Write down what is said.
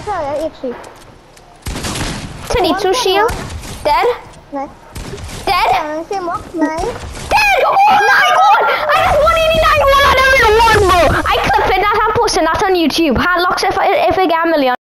Easy. 22 shield. Dead. Này. Dead. Xem mất này. Dead! Oh my god! I just 189 1 out of 1, bro! I clip it, not on posting, not on YouTube. Hard locks if I get a million.